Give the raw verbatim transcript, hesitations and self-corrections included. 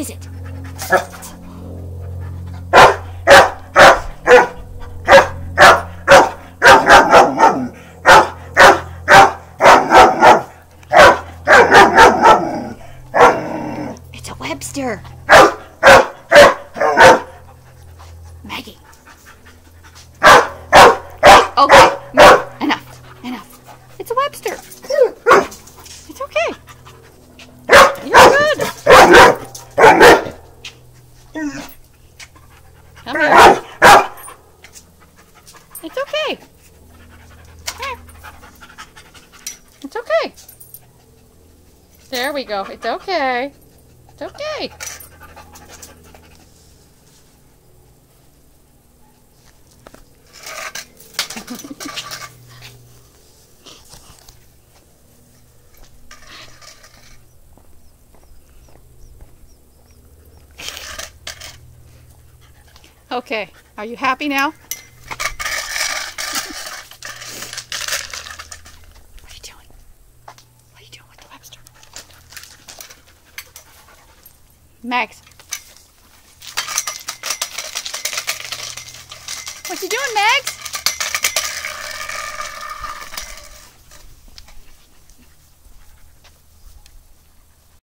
is it? It's a Webster. Maggie. Okay, no, enough, enough. It's a Webster. It's okay. You're good. Come here. It's okay. Here. It's okay. There we go. It's okay. It's okay. Okay, are you happy now? What are you doing? What are you doing with the Webster? Max. What you doing, Max?